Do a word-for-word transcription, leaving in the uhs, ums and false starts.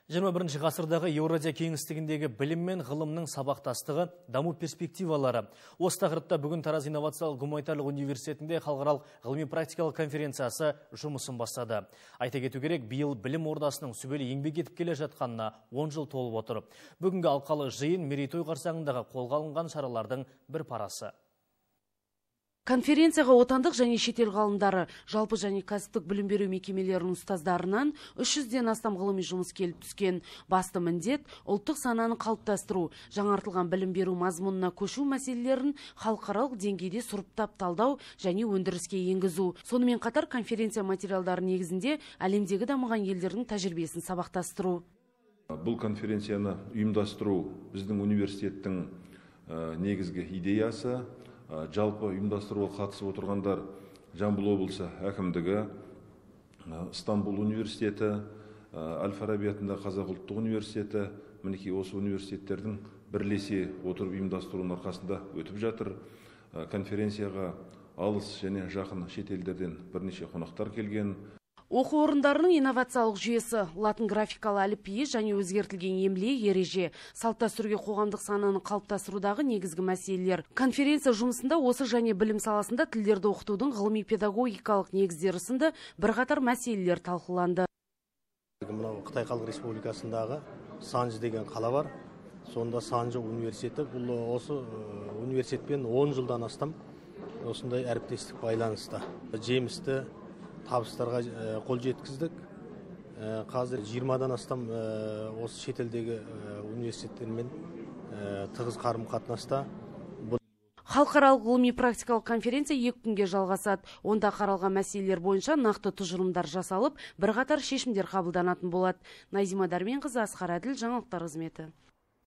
жиырма бірінші ғасырдағы Еуразия кеңістігіндегі білім мен ғылымның сабақтастығы, даму перспективалары. Осы тақырыпта бүгін Тараз инновациялық гуманитарлық университетінде халықаралық ғылыми-практикалық конференциясы жұмысын бастады. Айта кету керек, биыл білім ордасының сүбелі еңбек етіп келе жатқанына он жыл толып отыр. Бүгінгі алқалы жиын мерейтой қарсаңындағы қолға алынған шаралардың бір парасы. Конференцияға отандық және шетел ғалымдары, жалпы және кәсіптік білім беру мекемелерінің ұстаздарынан үш жүзден астам ғылыми жұмыс келіп түскен. Басты міндет ұлттық сананы қалыптастыру, жаңартылған білім беру мазмұнына көшу мәселелерін халықаралық деңгейде сұрыптап талдау және өндіріске енгізу. Сонымен қатар конференция материалдары негізінде әлемдегі дамыған елдердің тәжірибесін сабақтастыру. Бұл конференцияны ұйымдастыру біздің университеттің негізгі идеясы. Жалпы ұйымдастыруға қатысып отырғандар Жамбыл облысы әкімдігі, Стамбул университеті, Әл-Фараби атындағы Қазақ ұлттық университеті, мінекей осы университеттердің бірлесе отырып ұйымдастыруының арқасында өтіп жатыр. Конференцияға алыс және жақын шетелдерден бірнеше қонақтар келген. Оқу орындарының инновациялық жүйесі, латын графикалы әліпбиі және өзгертілген емле ереже, салт-дәстүрге қоғамдық сананы қалыптастырудағы негізгі мәселелер. Конференция жұмысында осы және білім саласында тілдерді оқытудың ғылыми-педагогикалық негіздері сынды бірқатар мәселелер талқыланды. Қытай Халық Республикасындағы Санжы деген қала бар. Сонда Санжы университеті, бұл осы университетпен он жылдан астам осындай әріптестік байланысты. Жемісті табыстарға қол жеткіздік. Қазір жиырмадан астам осы шетелдегі университеттермен тығыз қарым-қатынаста. Халықаралық ғылыми-практикалық конференция екі күнге жалғасады. Онда қаралған мәселелер бойынша нақты тұжырымдар жасалып, бірқатар шешімдер қабылданатын болады. Назима Дарменқызы, Асқар Әділ, жаңалықтар қызметі.